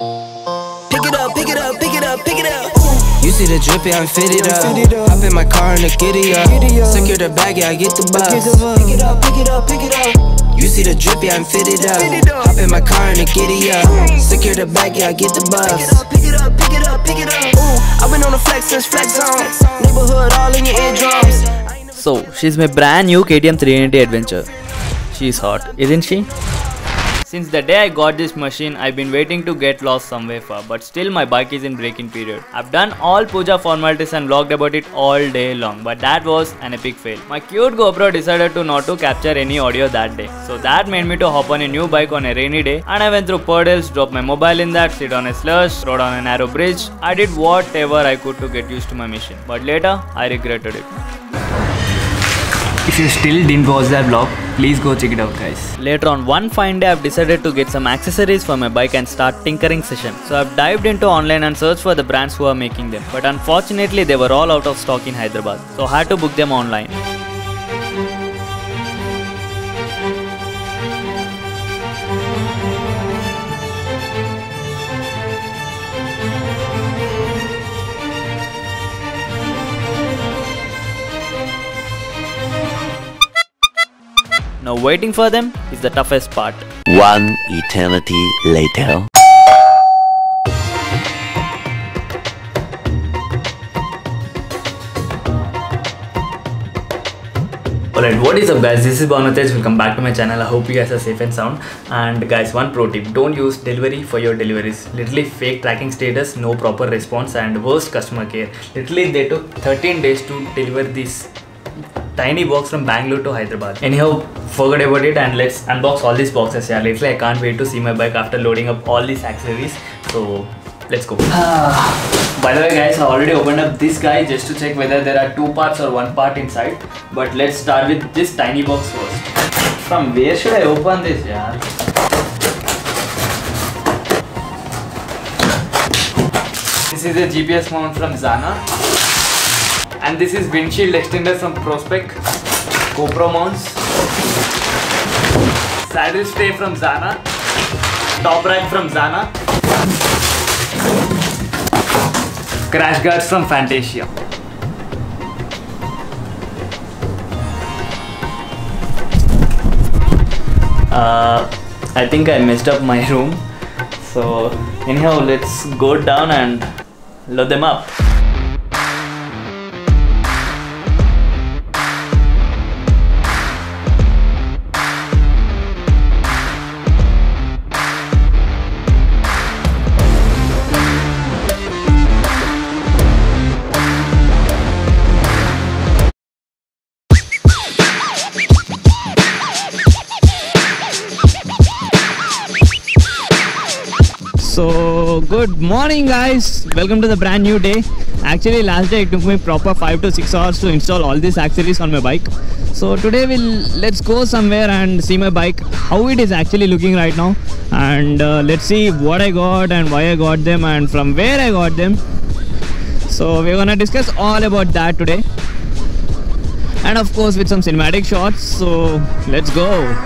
Pick it up, pick it up, pick it up, pick it up. You see the drip, yeah, I'm fitted up. Hop in my car and the giddy up. Secure the bag, yeah, I get the bus. Pick it up, pick it up, pick it up. You see the drip, yeah, I'm fitted up. Hop in my car and the giddy up. Secure the bag, yeah, I get the bus. Pick it up, pick it up, pick it up, pick it up. I've been on the flex since flex zone. Neighborhood all in your eardrums. So she's my brand new KTM 390 Adventure. She's hot, isn't she? Since the day I got this machine, I've been waiting to get lost somewhere far, but still my bike is in break-in period. I've done all puja formalities and vlogged about it all day long, but that was an epic fail. My cute GoPro decided to not to capture any audio that day. So that made me to hop on a new bike on a rainy day, and I went through puddles, dropped my mobile in that, sit on a slush, rode on a narrow bridge. I did whatever I could to get used to my mission, but later I regretted it. If you still didn't watch that vlog, please go check it out, guys. Later on one fine day, I've decided to get some accessories for my bike and start tinkering session. So I've dived into online and searched for the brands who are making them. But unfortunately, they were all out of stock in Hyderabad. So I had to book them online. Now waiting for them is the toughest part. One eternity later. Alright, what is up guys, this is Bhanutesh, welcome back to my channel. I hope you guys are safe and sound. And guys, one pro tip, don't use delivery for your deliveries. Literally fake tracking status, no proper response and worst customer care. Literally they took 13 days to deliver this tiny box from Bangalore to Hyderabad. Anyhow, forget about it and let's unbox all these boxes. Yeah, literally I can't wait to see my bike after loading up all these accessories. So let's go. By the way guys, I already opened up this guy just to check whether there are two parts or one part inside. But let's start with this tiny box first. From where should I open this? Yeah. This is a GPS mount from Zana. And this is windshield extender from Prospect, GoPro mounts, saddle stay from Zana, top rack from Zana, crash guards from Fantasia. I think I messed up my room. So anyhow, let's go down and load them up. So good morning guys, welcome to the brand new day. Actually last day it took me proper 5 to 6 hours to install all these accessories on my bike. So today let's go somewhere and see my bike, how it is actually looking right now, and let's see what I got and why I got them and from where I got them. So we're gonna discuss all about that today, and of course with some cinematic shots. So let's go.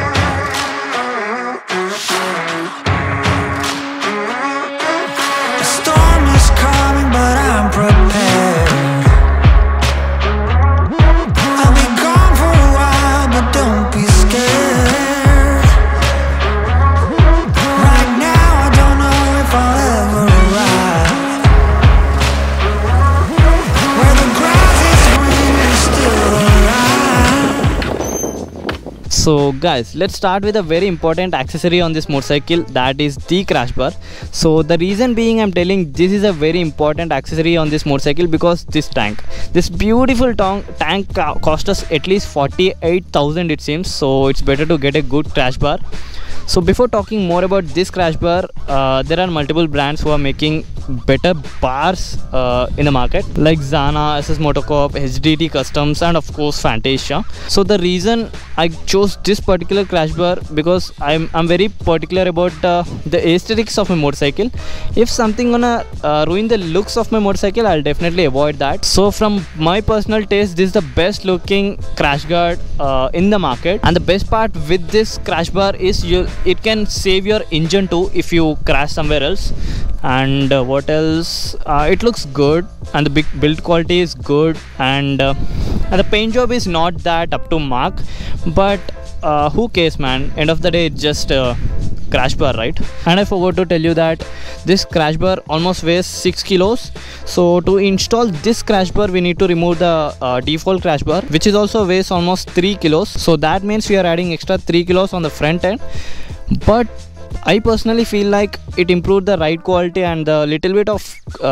So guys, let's start with a very important accessory on this motorcycle, that is the crash bar. So the reason being I'm telling this is a very important accessory on this motorcycle because this beautiful tank cost us at least 48,000 it seems. So it's better to get a good crash bar. So before talking more about this crash bar, there are multiple brands who are making better bars in the market, like Zana, SS Motocorp, HDT Customs, and of course Fantasia. So the reason I chose this particular crash bar, because I'm very particular about the aesthetics of my motorcycle. If something gonna ruin the looks of my motorcycle, I'll definitely avoid that. So from my personal taste, this is the best looking crash guard in the market. And the best part with this crash bar is it can save your engine too if you crash somewhere else. And what else, it looks good, and the build quality is good, and the paint job is not that up to mark, but who cares, man? End of the day, it's just crash bar, right? And I forgot to tell you that this crash bar almost weighs 6 kilos. So to install this crash bar, we need to remove the default crash bar, which is also weighs almost 3 kilos. So that means we are adding extra 3 kilos on the front end. But I personally feel like it improved the ride quality and the little bit of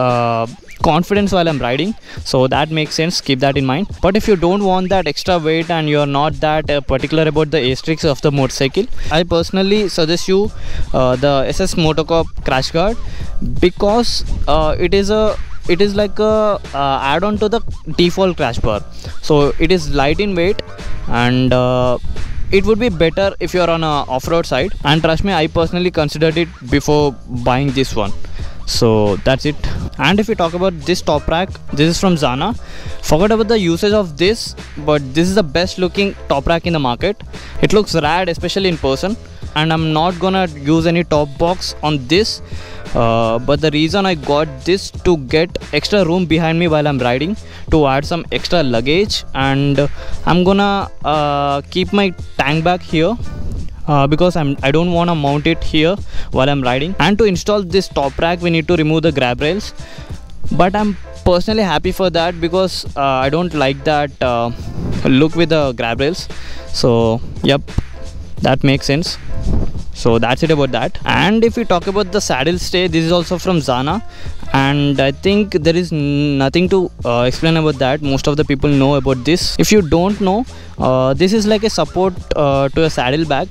confidence while I'm riding. So that makes sense, keep that in mind. But if you don't want that extra weight and you're not that particular about the aesthetics of the motorcycle, I personally suggest you the SS Motocorp crash guard, because it is like a add-on to the default crash bar. So it is light in weight, and it would be better if you're on a off-road side. And trust me, I personally considered it before buying this one. So that's it. And if we talk about this top rack, this is from Zana. Forgot about the usage of this, but this is the best looking top rack in the market. It looks rad, especially in person. And I'm not gonna use any top box on this, but the reason I got this to get extra room behind me while I'm riding, to add some extra luggage. And I'm gonna keep my tank bag here, because I don't want to mount it here while I'm riding. And to install this top rack, we need to remove the grab rails, but I'm personally happy for that, because I don't like that look with the grab rails. So yep, that makes sense. So that's it about that. And if we talk about the saddle stay, this is also from Zana, and I think there is nothing to explain about that. Most of the people know about this. If you don't know, this is like a support to a saddle bag.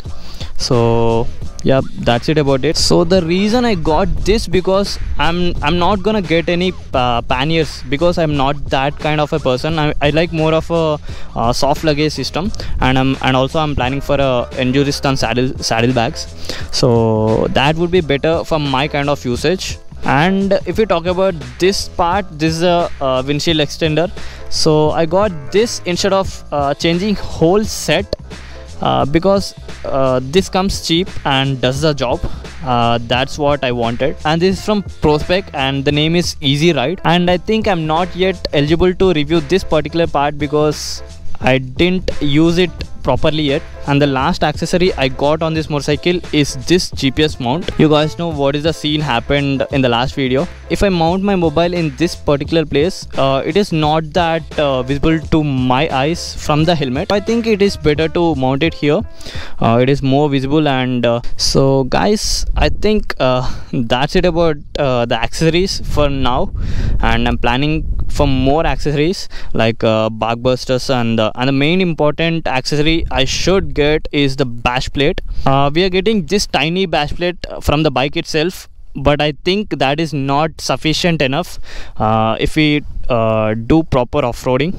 So yeah, that's it about it. So the reason I got this, because I'm not gonna get any panniers, because I'm not that kind of a person. I like more of a soft luggage system, and also I'm planning for a Enduristan saddle bags. So that would be better for my kind of usage. And if we talk about this part, this is a windshield extender. So I got this instead of changing whole set, because this comes cheap and does the job. That's what I wanted. And this is from Prospec, and the name is Easy Ride. And I think I'm not yet eligible to review this particular part, because I didn't use it properly yet. And the last accessory I got on this motorcycle is this GPS mount. You guys know what is the scene happened in the last video. If I mount my mobile in this particular place, it is not that visible to my eyes from the helmet. I think it is better to mount it here. It is more visible. And so guys, I think that's it about the accessories for now. And I'm planning for more accessories like barkbusters, and the main important accessory I should get is the bash plate. We are getting this tiny bash plate from the bike itself, but I think that is not sufficient enough if we do proper off-roading.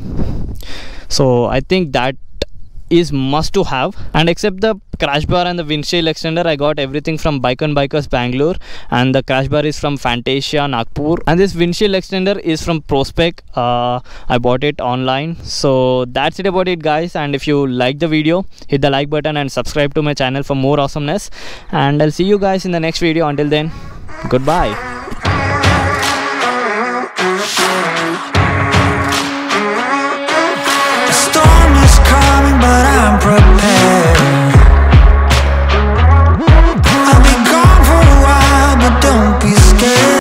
So I think that is must to have. And except the crash bar and the windshield extender, I got everything from Bike and Bikers Bangalore, and the crash bar is from Fantasia Nagpur, and this windshield extender is from Prospec. I bought it online. So that's it about it, guys. And if you like the video, hit the like button and subscribe to my channel for more awesomeness, and I'll see you guys in the next video. Until then, goodbye. But I'm prepared.